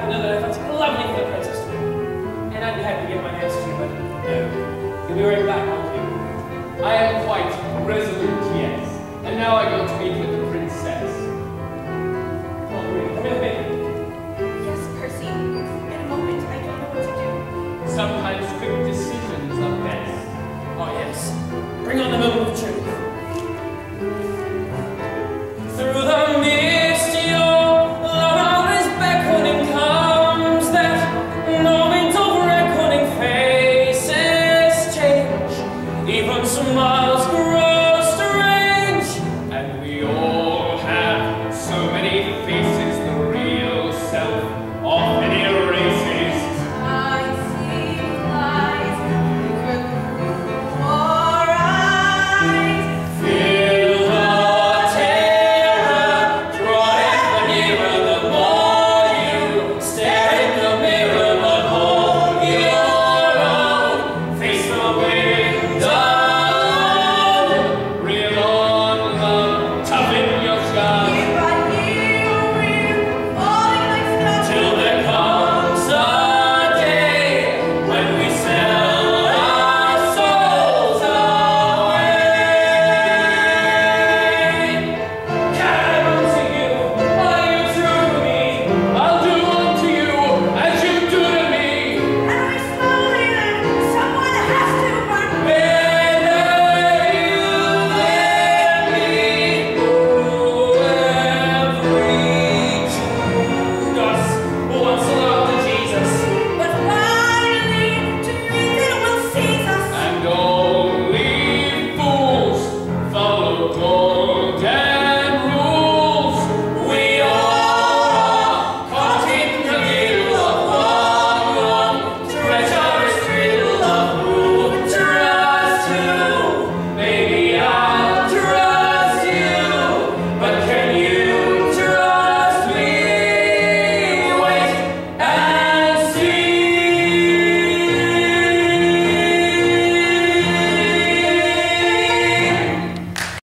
know that I thought something lovely for the princess to do. And I'd be happy to get my hands to you, but no. You'll be right back, won't you? I am quite resolute, yes. And now I go to meet with